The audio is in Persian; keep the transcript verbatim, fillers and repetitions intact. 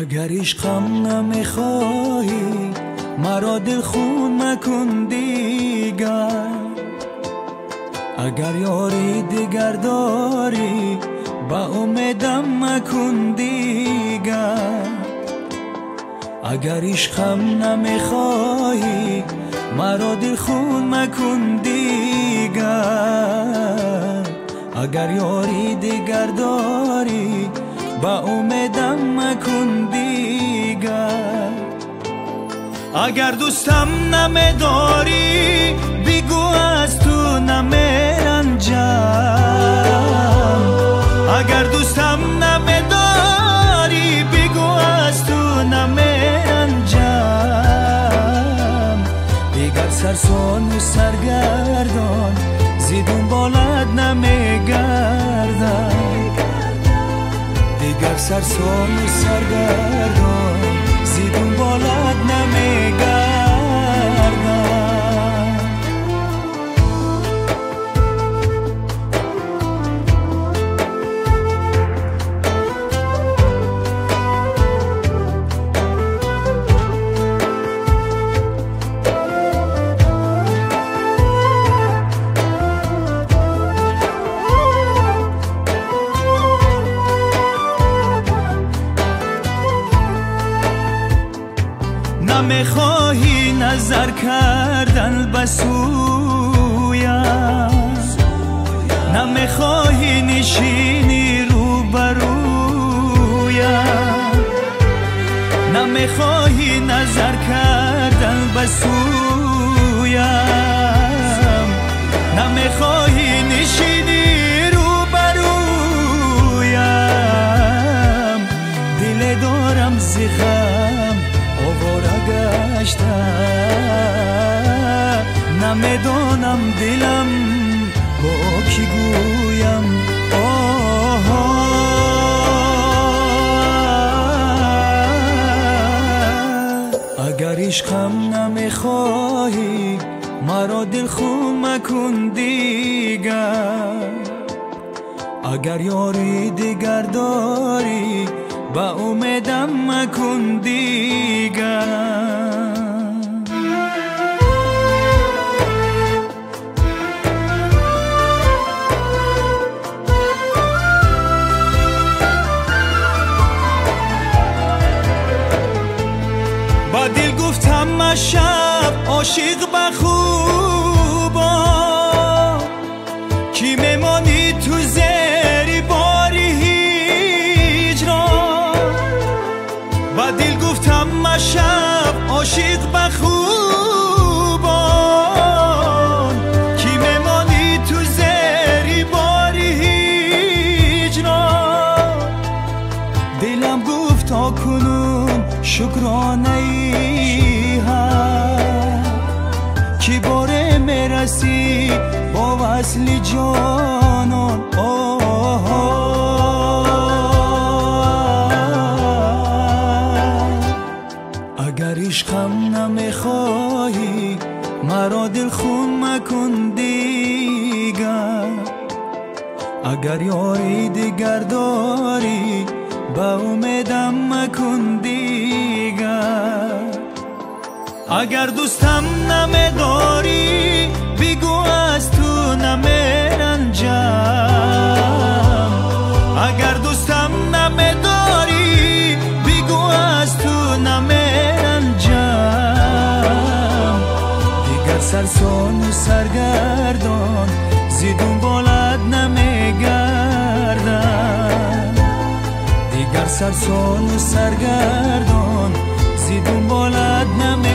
اگر عشقم نمیخواهی مرا دل خون مکن دیگر، اگر یاری دیگر داری با امیدم مکن دیگر. اگر عشقم نمیخواهی مرا دل خون مکن دیگر، اگر یاری دیگر داری با امیدم مکن دیگر. اگر دوستم نمیداری بگو از تو نمیرنجم، اگر دوستم نمیداری بگو از تو نمیرنجم. دیگر سرسون و سرگردان زیدون بالد نمیگردم، دیگر سرسون و سرگردان زیدون بالد نمیگردم. نمیخواهی نظر کردن بسویم، نمیخواهی نشینی روبرویم، نمیخواهی نظر کردن بسویم، نمیخواهی نشینی روبرویم. دل دارم زخم آواره گشته، نمیدانم دلم با کی گویم. اگر عشقم نمیخواهی مرا دل خون مکن دیگر، اگر یاری دیگر داری با امیدم مکن دیگر. با دل گفتم شب عاشق بخوبا، کی میمانی تو زیر باری هجران. با دل گفتم شب عاشق بخوبان، کی میمانی تو زیر باری هجران. دلم گفت تا کنون شکرانه ای هست که باره میرسی با وصل جانان. اگر عشقم نمیخواهی مرا دل خون مکن دیگر، اگر یاری دیگر داری با امیدم مکن دیگر. اگر دوستم نمیداری بگو از تو نمیرنجم، اگر دوستم نمیداری بگو از تو نمیرنجم. دیگر سرسون و سرگردان زیدون بالد نمیگردم، دیگر سرسون و سرگردان زیدون بالد نمیگردم.